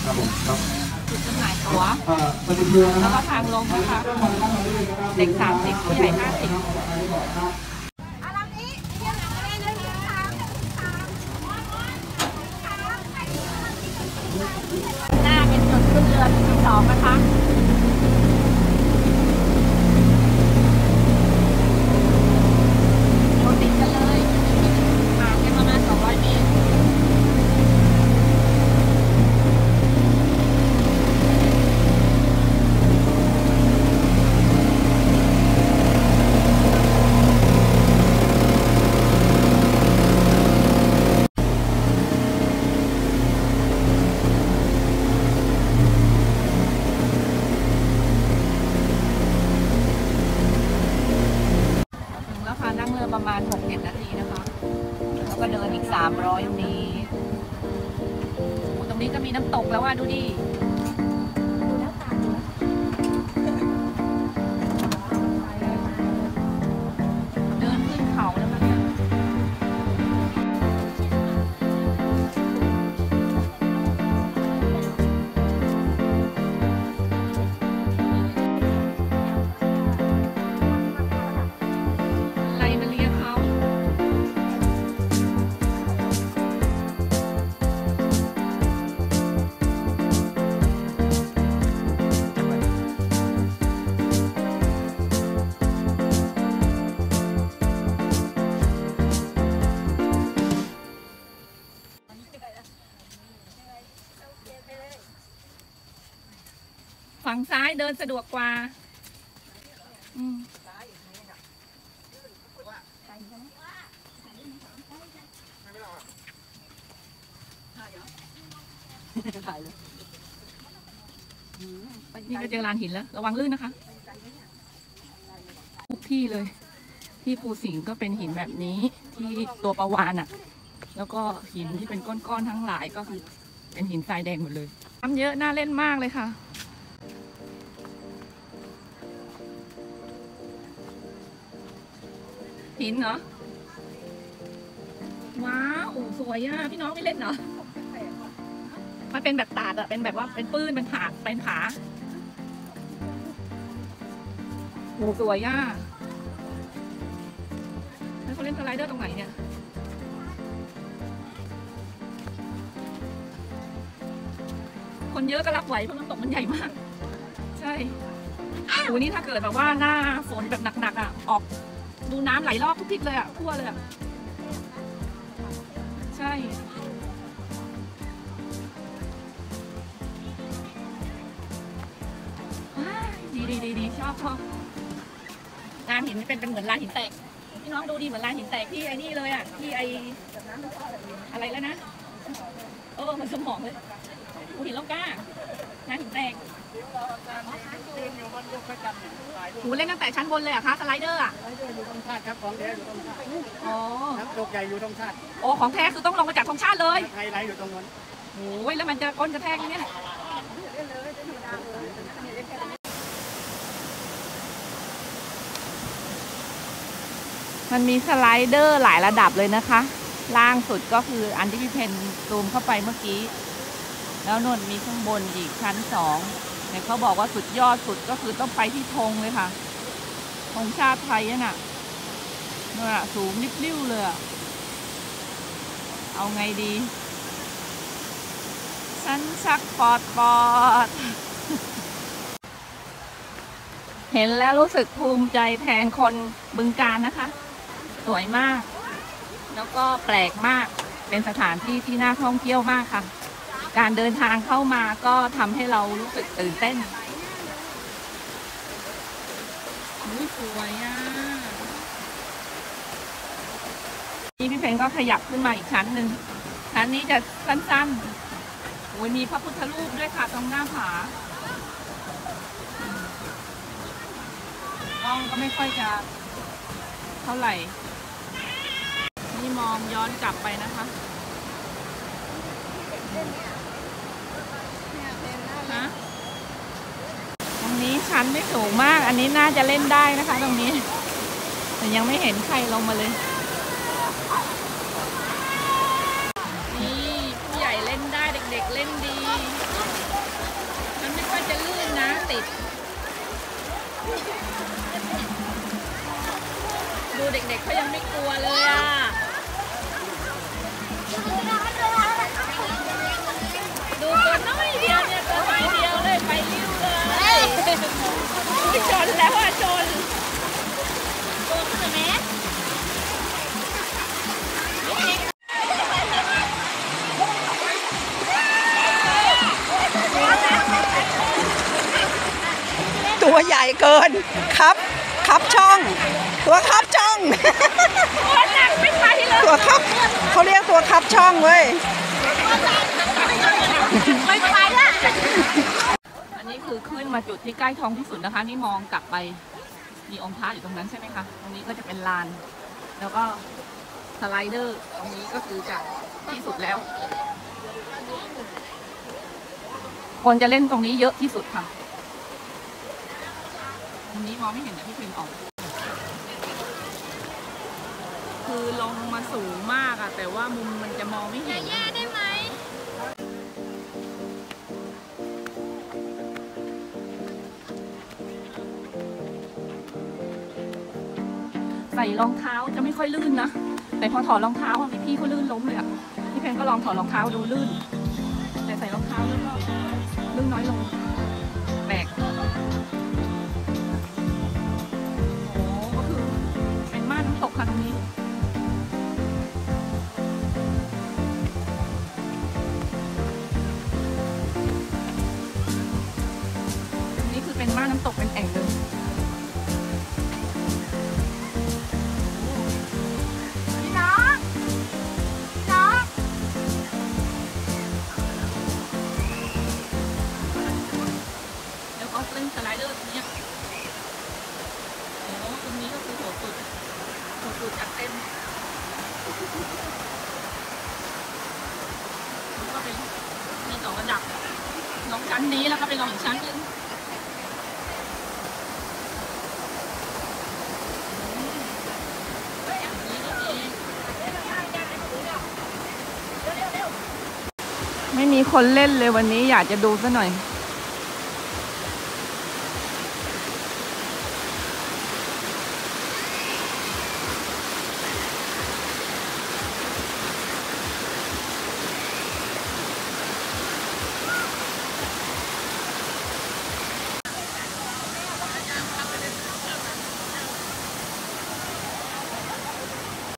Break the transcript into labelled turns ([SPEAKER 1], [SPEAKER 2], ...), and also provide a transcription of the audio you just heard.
[SPEAKER 1] ครับผมครับ
[SPEAKER 2] จุดจำหน่ายตั๋วแล้วก็ทางลงนะคะเด็ก30ผู้ใหญ่50หน้าเป็นจุดขึ้นเรือที่2นะคะอยู่ติดกันเลยห่างกันประมาณ200 เมตรนั่งเรือประมาณ 6-7 นาทีนะคะแล้วก็เดินอีก300 เมตรตรงนี้ก็มีน้ำตกแล้วว่าดูดิเดินขึ้นเขาแล้วมันฝั่งซ้ายเดินสะดวกกว่านี่ก็เจอลานหินแล้วระวังลื่นนะคะทุกที่เลยที่ภูสิงห์ก็เป็นหินแบบนี้ที่ตัวปลาวาฬอ่ะแล้วก็หินที่เป็นก้อนๆทั้งหลายก็คือเป็นหินทรายแดงหมดเลยน้ำเยอะน่าเล่นมากเลยค่ะหินเหรอว้าวสวยอ่ะพี่น้องไม่เล่นเหรอมันเป็นแบบตาดอะเป็นแบบว่าเป็นปื้นเป็นผาโอ้สวยอ่ะแล้วเขาเล่นสไลเดอร์ตรงไหนเนี่ยคนเยอะก็รับไหวเพราะน้ำตกมันใหญ่มากใช่โอ้นี่ถ้าเกิดแบบว่าหน้าฝนแบบหนักๆอ่ะออกดูน้ำไหลรอบทุกทิศเลยอ่ะทั่วเลยอ่ะใช่ดีชอบลานหินเป็นเหมือนลานหินแตกพี่น้องดูดีเหมือนลานหินแตกที่ไอ้นี่เลยอ่ะที่ไออะไรแล้วนะมันสมองเลยภูหินล่องกล้าลานหินแตกหูเล่นตั้งแต่ชั้นบนเลยอะคะสไลเดอร์อะ
[SPEAKER 1] อยู่ตรงชาติครับของแท้อยู่ตรงชาติน้ำตกใหญ่อยู่ตรงชาติ
[SPEAKER 2] ของแท้คือต้องลงมาจากธงชาติเลย
[SPEAKER 1] ไฮไลท์อยู่ตรงนั้น
[SPEAKER 2] โอ้ยแล้วมันจะก้นกระแทกเนี่ยมันมีสไลเดอร์หลายระดับเลยนะคะล่างสุดก็คืออันที่พี่เพนซูมเข้าไปเมื่อกี้แล้วนนมีข้างบนอีกชั้น2แต่เขาบอกว่าสุดยอดสุดก็คือต้องไปที่ธงเลยค่ะธงชาติไทยน่ะนู่นอะสูงริ้วเลยเอาไงดีฉันชักปอดเห็นแล้วรู้สึกภูมิใจแทนคนบึงกาฬนะคะสวยมากแล้วก็แปลกมากเป็นสถานที่ที่น่าท่องเที่ยวมากค่ะการเดินทางเข้ามาก็ทำให้เรารู้สึกตื่นเต้นสวยอ่ะนี่พี่เพนก็ขยับขึ้นมาอีกชั้นหนึ่งชั้นนี้จะสั้นๆโอ้ยมีพระพุทธรูปด้วยค่ะตรงหน้าผากล้องก็ไม่ค่อยจะเท่าไหร่นี่มองย้อนกลับไปนะคะตรงนี้ชั้นไม่สูงมากอันนี้น่าจะเล่นได้นะคะตรงนี้แต่ยังไม่เห็นใครลงมาเลยนี่ผู้ใหญ่เล่นได้เด็กๆเล่นดีค่อยจะลื่นนะติดดูเด็กๆเขายังไม่กลัวเลยอ่ะดูตัวน้อยเดียวเนี่ยตัวน้อยเดียวเลยไปลิ้วเลยชนแล้วอ่ะชนตัวขึ้นไหม
[SPEAKER 1] ตัวใหญ่เกินครับช่องตัวครับช่อง
[SPEAKER 2] ตัวหนักไม่ไปเลย
[SPEAKER 1] ตัวครับเขาเรียกตัวครับช่องเว้ย
[SPEAKER 2] ไม่ไปละอันนี้คือขึ้นมาจุดที่ใกล้ท้องที่สุดนะคะนี่มองกลับไปมีองค์พระอยู่ตรงนั้นใช่ไหมคะตรงนี้ก็จะเป็นลานแล้วก็สไลเดอร์ตรงนี้ก็คือจะที่สุดแล้วคนจะเล่นตรงนี้เยอะที่สุดค่ะตรงนี้มองไม่เห็นแต่พี่เพนออกคือลงมาสูงมากอะแต่ว่ามุมมันจะมองไม่เห็นแย่ได้ไหมใส่รองเท้าจะไม่ค่อยลื่นนะแต่พอถอดรองเท้าอะพี่เขาลื่นล้มเลยอะพี่เพนก็ลองถอดรองเท้าดูลื่นแต่ใส่รองเท้าแล้วก็ลื่นน้อยลงแปลกตกครั้งนี้นี่คือเป็นม่านน้ำตกเป็นแอ่งเลยพี่น้องแล้วก็เล่นสไลเดอร์ตรงนี้โอ้ตรงนี้ก็คือโหดสุดจัดเต็มมันก็เป็นมีสองระดับลงชั้นนี้แล้วก็ไปลงอีกชั้นนึงไม่มีคนเล่นเลยวันนี้อยากจะดูซะหน่อย